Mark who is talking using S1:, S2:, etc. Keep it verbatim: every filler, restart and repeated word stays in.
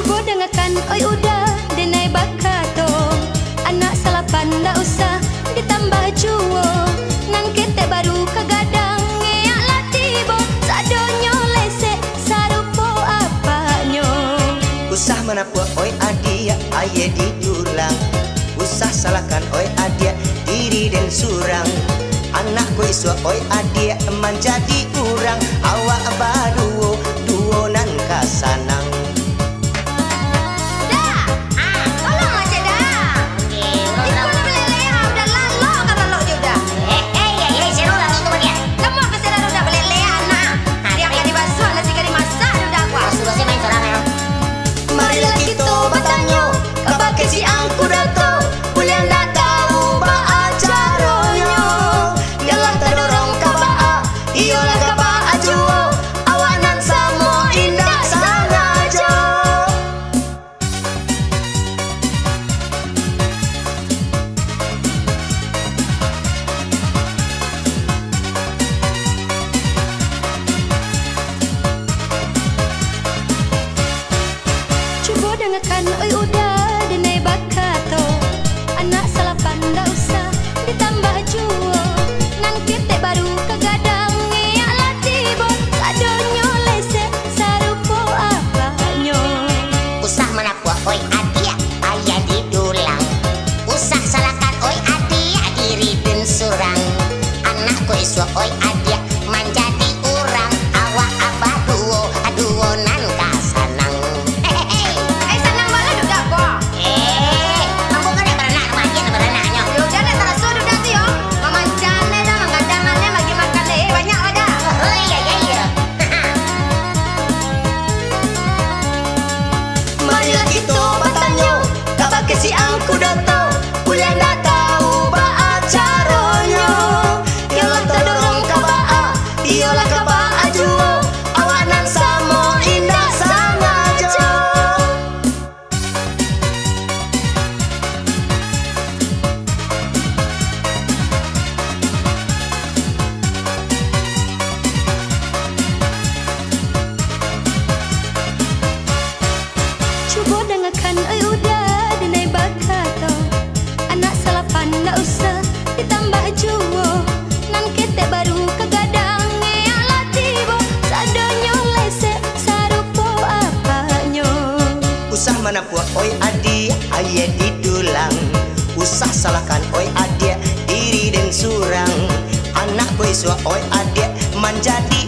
S1: Cuba dengarkan, oi udah denai bakato. Anak salapan ndak usah ditambah juo. Nang kete baru kagadang ngeak latibo. Sadonyo lesek sarupo apanyo.
S2: Usah menapua oi adia aye didulang. Usah salahkan oi adia diri dan surang. Anak koi sua oi adia menjadi kurang. Awak baduo duo nan kasanang. Si angku dato, kuliah ndak tahu ba acaronyo. Yalah tadorong kabaa, iyolah kabaa ajuo. Awanan samo indah sangajo.
S1: Cuba dengarkan, oi udah denai bakato. Anak salapan ndak usah ditambah juo. Nang kete baru kagadang ngeak latibo. Sadonyo lesek sarupo apanyo.
S3: Usah menapua oi adia ayah didulang. Usah salahkan oi adia diri dan surang. Anak koi sua oi adia menjadi urang. Awak abah duo aduo nan kasanang.
S2: Si angku dato, kuliah ndak tahu ba acaronyo. Yalah tadorong kabaa, iyolah kabaa juo. Awanan samo indah sangajo.
S1: Cuba dengarkan, oi udah denai bakato. Anak salapan ndak usah ditambah juo. Nang kete baru kagadang ngeak latibo. Sadonyo lesek sarupo apanyo.
S2: Usah menapua oi adia aye didulang. Usah salahkan oi adia diri dan surang. Anak koi sua oi adia menjadi